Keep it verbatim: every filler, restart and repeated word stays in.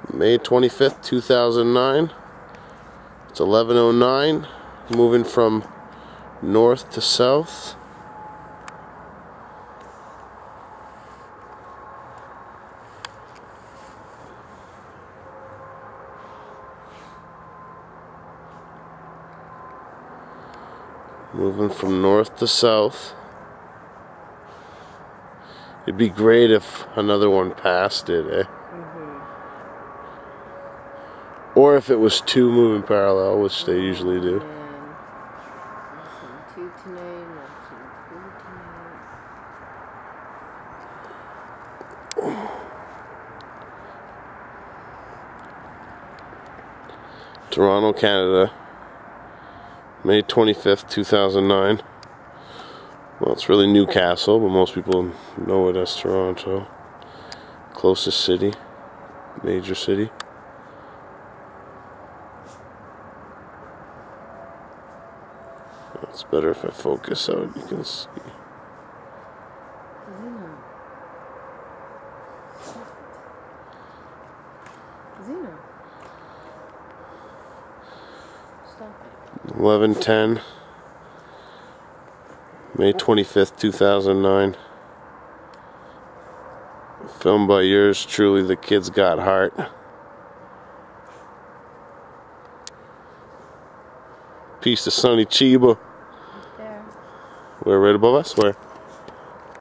May twenty-fifth, two thousand nine. It's eleven oh nine, moving from north to south. Moving from north to south. It'd be great if another one passed it, eh? Mm-hmm. Or if it was two moving parallel, which they usually do. Two tonight, tonight. Toronto, Canada. May twenty-fifth, two thousand nine. Well, it's really Newcastle, but most people know it as Toronto. Closest city, major city. It's better if I focus out, you can see. Zena. Stop it. eleven ten. May twenty-fifth, two thousand nine. Filmed by yours truly, The Kid's Got Heart. Piece of sunny Chiba. There. Where, right above us? Where?